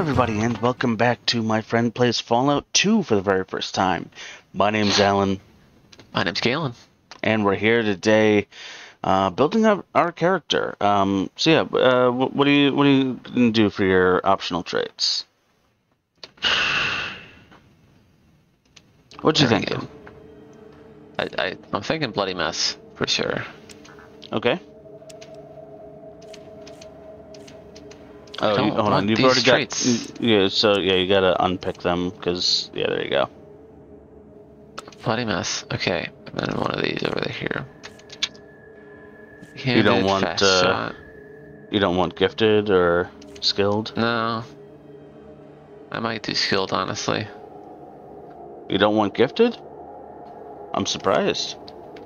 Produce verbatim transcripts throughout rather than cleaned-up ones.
everybody, and welcome back to My Friend Plays Fallout two for the very first time. My name's Alan. My name's Galen. And we're here today uh, building up our character. Um, so yeah, uh, what, what do you what do you gonna do for your optional traits? What you There we thinking? I, I, I'm thinking bloody mess, for sure. Okay. Oh, don't you, hold on. want You've these already traits. got. Yeah, so yeah, you gotta unpick them because yeah, there you go. Bloody mess. Okay, and then one of these over here. Handed, You don't want fast uh, shot. you don't want gifted or skilled. No. I might do skilled, honestly. You don't want gifted? I'm surprised.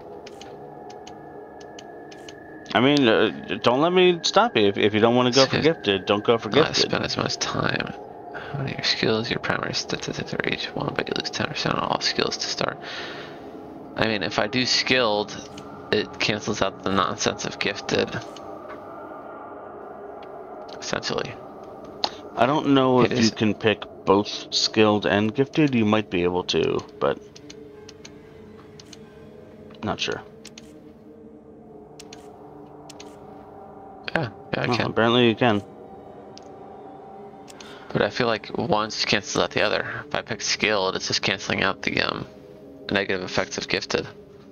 I mean, uh, don't let me stop you. If, if you don't want to go for gifted, don't go for Not gifted. spend as much time. How many of your skills, your primary statistics are each one, but you lose ten percent on all skills to start. I mean, if I do skilled, it cancels out the nonsense of gifted. Essentially. I don't know It if is. you can pick both skilled and gifted. You might be able to, but not sure. Yeah, yeah, I Well, can. apparently you can. But I feel like once cancels out the other. If I pick skilled, it's just canceling out the um, negative effects of gifted.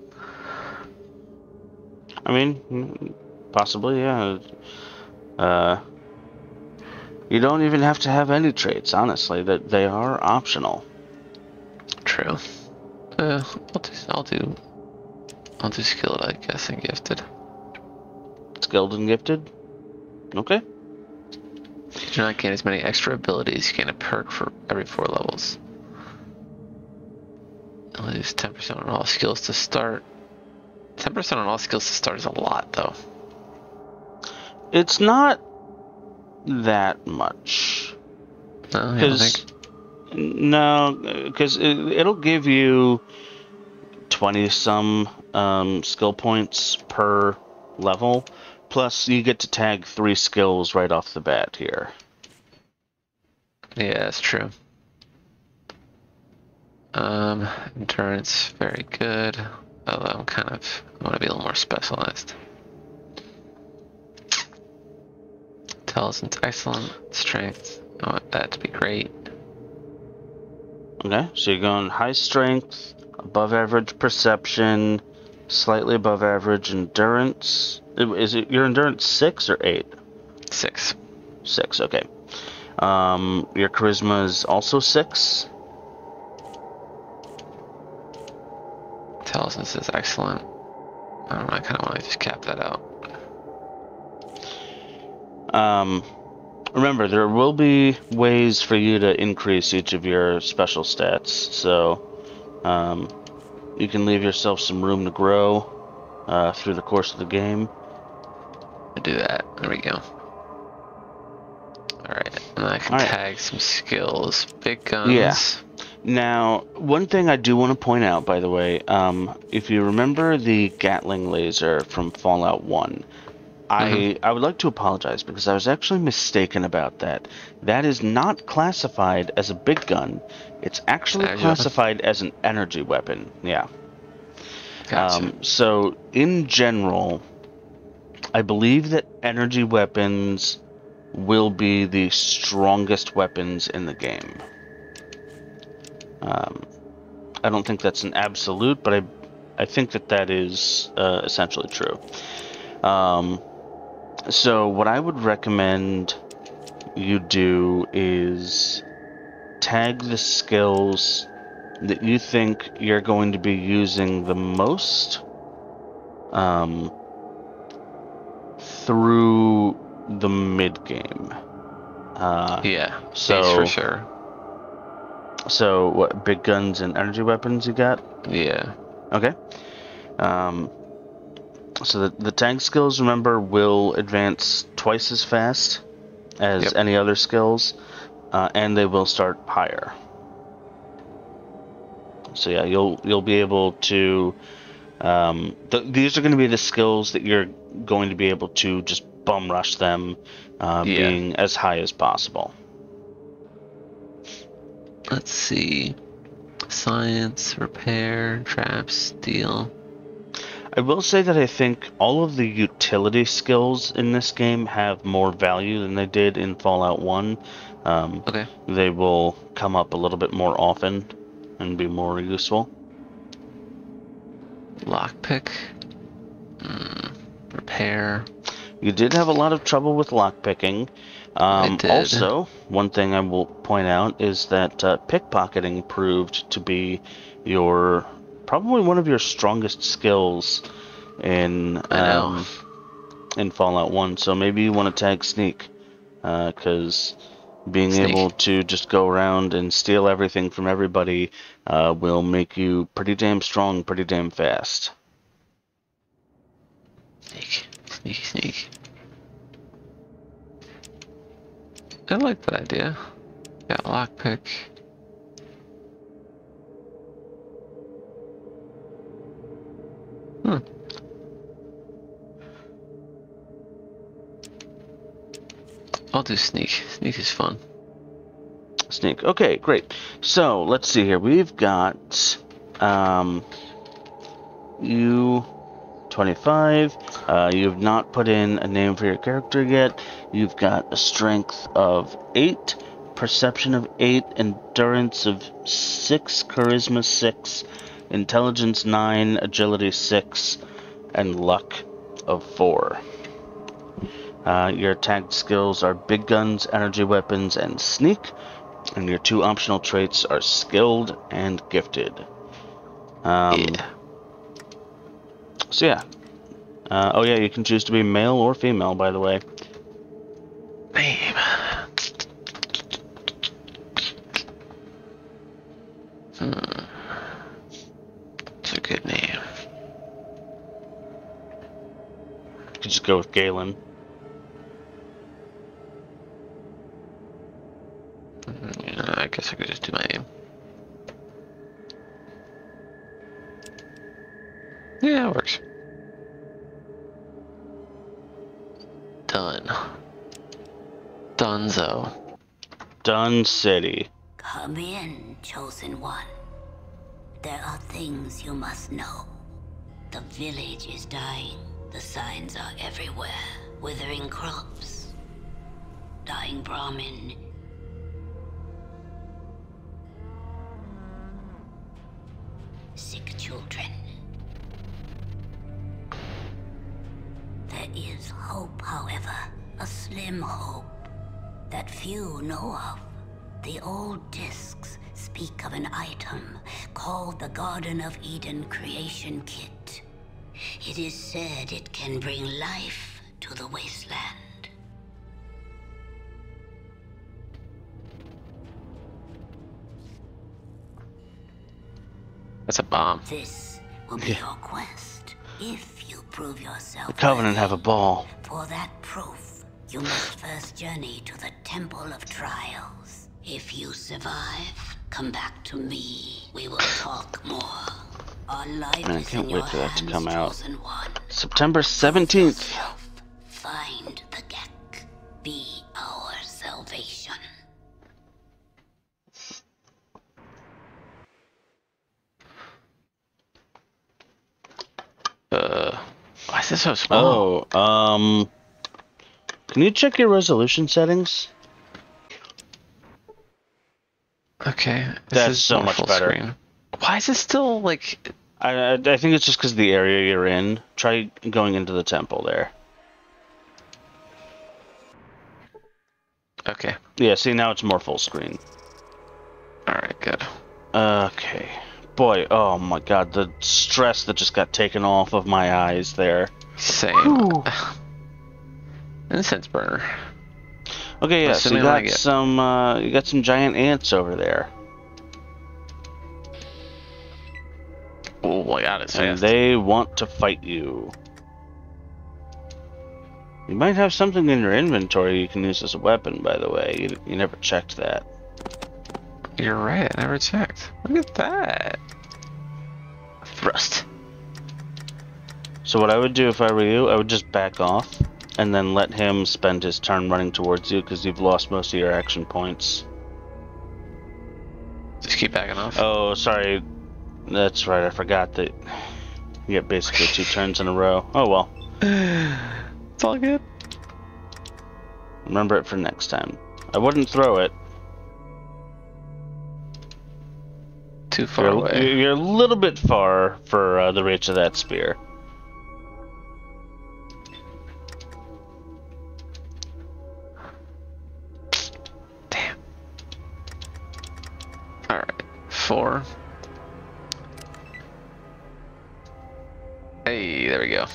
I mean, possibly, yeah. Uh, you don't even have to have any traits, honestly. That they are optional. True. Uh, I'll do, I'll do, I'll do skilled, I guess, and gifted. Skilled and gifted? Okay. You do not gain as many extra abilities. You gain a perk for every four levels. I'll lose ten percent on all skills to start. ten percent on all skills to start is a lot, though. It's not that much. No, you don't think? No, because it, it'll give you twenty some um, skill points per level. Plus, you get to tag three skills right off the bat here. Yeah, that's true. Um, endurance, very good. Although I'm kind of, I want to be a little more specialized. Intelligence, excellent. Strength, I want that to be great. Okay, so you're going high strength, above average perception, slightly above average endurance. Is it your endurance six or eight? Six. Six, okay. Um, your charisma is also six. Intelligence is excellent. I don't know, I kind of want to just cap that out. Um, remember, there will be ways for you to increase each of your special stats, so um, you can leave yourself some room to grow uh, through the course of the game. I do that. There we go. Alright, and then I can All right. tag some skills. Big guns. Yeah. Now, one thing I do want to point out, by the way, um, if you remember the Gatling laser from Fallout one, I, Mhm. I would like to apologize because I was actually mistaken about that. That is not classified as a big gun. It's actually Energy classified as an energy weapon. Yeah. Gotcha. Um, so, in general, I believe that energy weapons will be the strongest weapons in the game. Um, I don't think that's an absolute, but I, I think that that is uh, essentially true. Um, so what I would recommend you do is tag the skills that you think you're going to be using the most um, through the mid game. Uh, yeah, so these for sure. So what? Big guns and energy weapons you got? Yeah. Okay. Um, so the, the tag skills, remember, will advance twice as fast as Yep. any other skills, uh, and they will start higher. So yeah, you'll you'll be able to. Um, th these are going to be the skills that you're going to be able to just bum rush them, uh, Yeah. being as high as possible. Let's see. Science, repair, traps, steel. I will say that I think all of the utility skills in this game have more value than they did in Fallout one. Um, Okay. They will come up a little bit more often and be more useful. Lockpick. Mm, repair. You did have a lot of trouble with lockpicking. Um, I did. Also, one thing I will point out is that uh, pickpocketing proved to be your probably one of your strongest skills in I know. um, in Fallout one. So maybe you want to tag Sneak, because uh, being Sneak. able to just go around and steal everything from everybody uh, will make you pretty damn strong, pretty damn fast. Sneak, sneaky, sneak. I like that idea. Got lockpick. Hmm. I'll do sneak. Sneak is fun. Sneak. Okay, great. So let's see here. We've got um, you twenty-five. Uh, you've not put in a name for your character yet. You've got a strength of eight, perception of eight, endurance of six, charisma six, intelligence nine, agility six, and luck of four. Uh, your tagged skills are big guns, energy weapons, and sneak. And your two optional traits are skilled and gifted. Um, yeah. So yeah. Uh, oh yeah, you can choose to be male or female, by the way. Name. Hmm. It's a good name. You can just go with Galen. Yeah, I guess I could just do my name. Yeah, it works. Done. Dunzo. Dun City. Come in, chosen one. There are things you must know. The village is dying. The signs are everywhere. Withering crops. Dying Brahmin. Sick children. There is hope, however. A slim hope that few know of. The old discs speak of an item called the Garden of Eden Creation Kit. It is said it can bring life to the wasteland. That's a bomb. This will be your quest, if you prove yourself. The Covenant have a ball. For that proof, you must first journey to the Temple of Trials. If you survive, come back to me. We will talk more. Our life Man, I is can't in wait your for that to hands, come out. chosen one. September seventeenth. Yourself. Find the Gek. Be our salvation. Uh, why is this so small? Oh, um, can you check your resolution settings? Okay. this That's is so more much full better. Screen. Why is it still like? I, I I think it's just because of the area you're in. Try going into the temple there. Okay. Yeah, see, now it's more full screen. All right. Good. Okay. Boy, oh my god, the stress that just got taken off of my eyes there. Same. Whew. Incense burner. Okay, yeah, so you Assuming what I got get. some, uh, you got some giant ants over there. Oh my god, it's And fast. they want to fight you. You might have something in your inventory you can use as a weapon, by the way. You, you never checked that. You're right. I never checked. Look at that. Thrust. So what I would do if I were you, I would just back off and then let him spend his turn running towards you because you've lost most of your action points. Just keep backing off. Oh, sorry. That's right. I forgot that you get basically two turns in a row. Oh well. It's all good. Remember it for next time. I wouldn't throw it. Too far You're, away. you're a little bit far for uh, the reach of that spear. Damn. Alright. Four. Hey, there we go.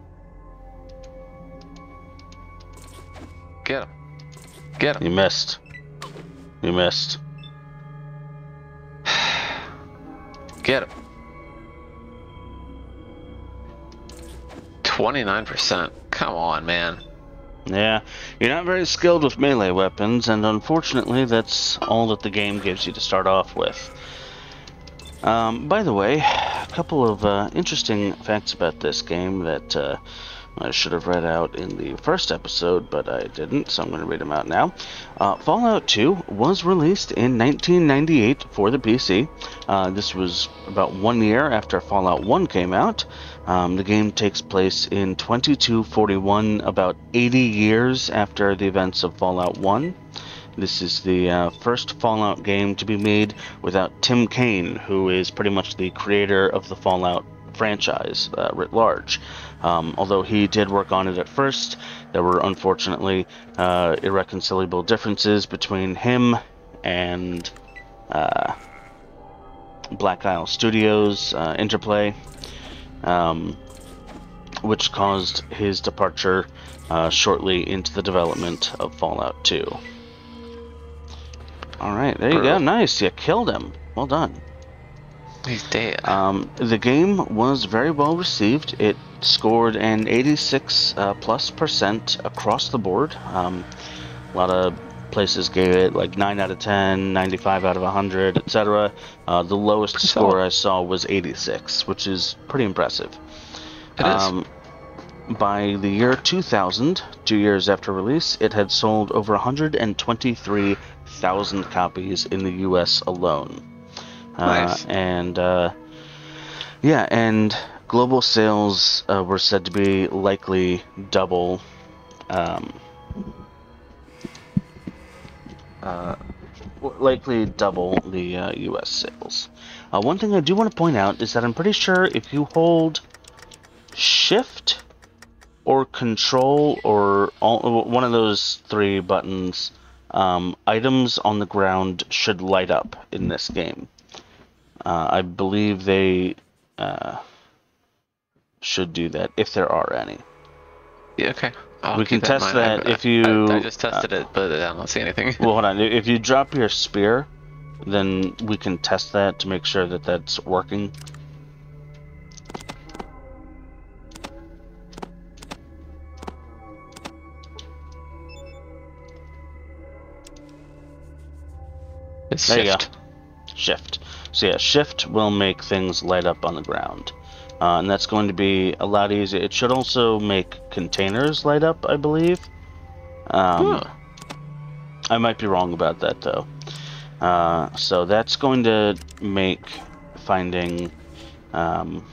Get him. Get him. You missed. You missed. Get him. twenty-nine percent. Come on, man. Yeah, you're not very skilled with melee weapons, and unfortunately that's all that the game gives you to start off with. Um, by the way, a couple of uh, interesting facts about this game that uh, I should have read out in the first episode, but I didn't, so I'm going to read them out now. Uh, Fallout two was released in nineteen ninety-eight for the P C. Uh, this was about one year after Fallout one came out. Um, the game takes place in twenty-two forty-one, about eighty years after the events of Fallout one. This is the uh, first Fallout game to be made without Tim Cain, who is pretty much the creator of the Fallout franchise uh, writ large. Um, although he did work on it at first, there were unfortunately uh, irreconcilable differences between him and uh, Black Isle Studios, uh, Interplay, um, which caused his departure uh, shortly into the development of Fallout two. Alright, there you go. Nice, you killed him. Well done. He's dead. Um, the game was very well received. It scored an eighty-six uh, plus percent across the board. Um, a lot of places gave it like nine out of ten, ninety-five out of one hundred, et cetera. Uh, the lowest pretty score solid. I saw was eighty-six, which is pretty impressive. It um, is. By the year two thousand, two years after release, it had sold over one hundred twenty-three thousand copies in the U S alone. Nice. Uh, and uh, yeah, and global sales uh, were said to be likely double. Um, uh, likely double the uh, U S sales. Uh, one thing I do want to point out is that I'm pretty sure if you hold Shift or Control or all, one of those three buttons, um, items on the ground should light up in this game. Uh, I believe they uh, should do that if there are any. Yeah, okay. I'll we can that test that I, if you. I, I just tested uh, it, but I don't see anything. Well, hold on. If you drop your spear, then we can test that to make sure that that's working. It's there shift. you go. Shift. So yeah, shift will make things light up on the ground. Uh, and that's going to be a lot easier. It should also make containers light up, I believe. Um, huh. I might be wrong about that, though. Uh, so that's going to make finding um,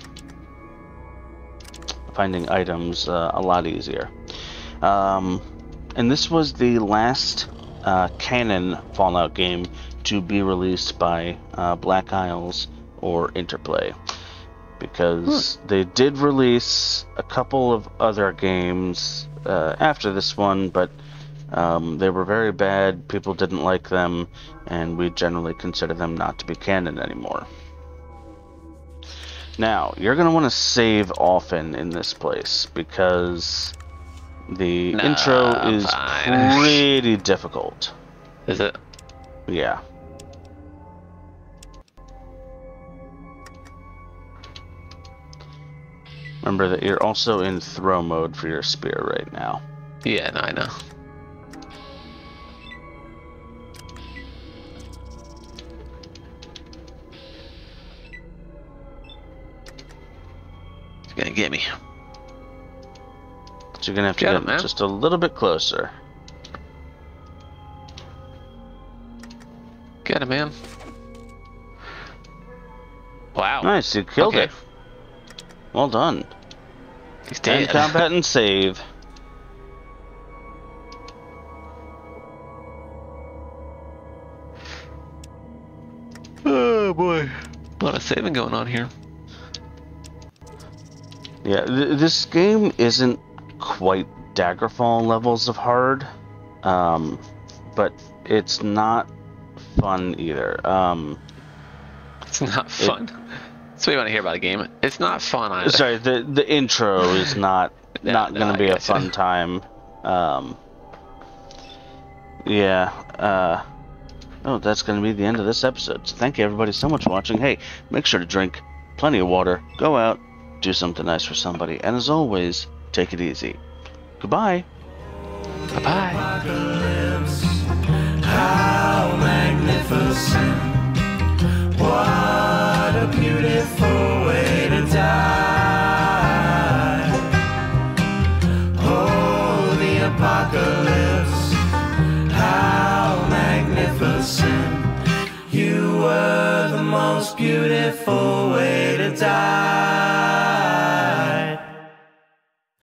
finding items uh, a lot easier. Um, and this was the last uh, canon Fallout game to be released by uh, Black Isles or Interplay, because hmm. they did release a couple of other games uh, after this one, but um, they were very bad, people didn't like them, and we generally consider them not to be canon anymore. Now, you're going to want to save often in this place, because the nah, intro is fine. pretty difficult. Is it? Yeah. Remember that you're also in throw mode for your spear right now. Yeah, no, I know. It's gonna get me. So you're gonna have to Get get him, man. just a little bit closer. Get him, man. Wow. Nice, you killed Okay. it. Well done. He's And dead. combat and save. Oh boy. A lot of saving going on here. Yeah, th this game isn't quite Daggerfall levels of hard, um, but it's not fun either. Um, It's not fun. That's what you want to hear about a game. It's not fun either. sorry, the the intro is not No, not no, gonna I be a gotcha. fun time. Um, yeah. Uh, oh, that's gonna be the end of this episode. So thank you everybody so much for watching. Hey, make sure to drink plenty of water. Go out, do something nice for somebody, and as always, take it easy. Goodbye. Bye-bye. Apocalypse, how magnificent. What a beautiful way to die. Oh, the apocalypse, how magnificent. You were the most beautiful way to die.